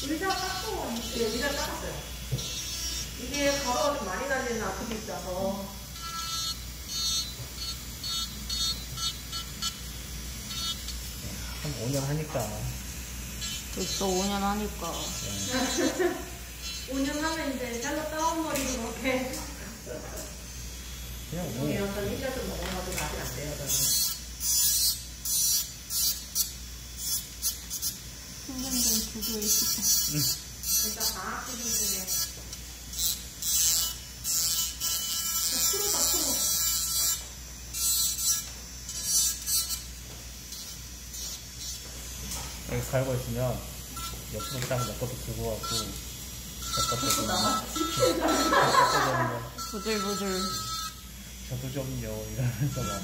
의자 닦고 네, 의자 닦았어요. 이게 가루가 좀 많이 날리는 아픔이 있어서. 한 5년 하니까. 벌써 5년 하니까. 5년 하면 이제 잘라 따온 머리로 이렇게. 그냥 뭐. 우리는 한 1년 좀 넘어가도 아직 안 돼요, 저는. 10년 전 주부의 시절. 일단 방학 시즌 중에. 프로다, 프로. 여기 살고 있으면 옆으로 딱 내 것도 들고 가고 내 것도 좀 부들부들. 저도 좀요 이러면서 막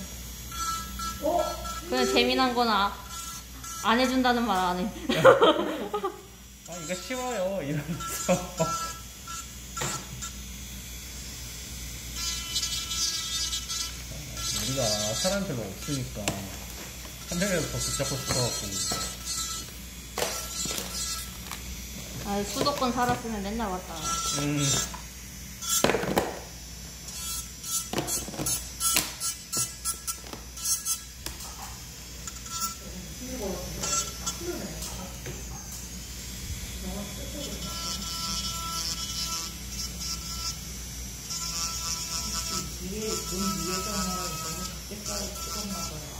근데 재미난 건 안 해준다는 말 안 해. 아 이거 쉬워요 이러면서 우리가 사람 별로 없으니까 한 명이라도 더 붙잡고 싶어갖고 아, 수도권 살았으면 맨날 왔다. 위에, 돈 위에서는 너무 작게까지 찍었나 봐요.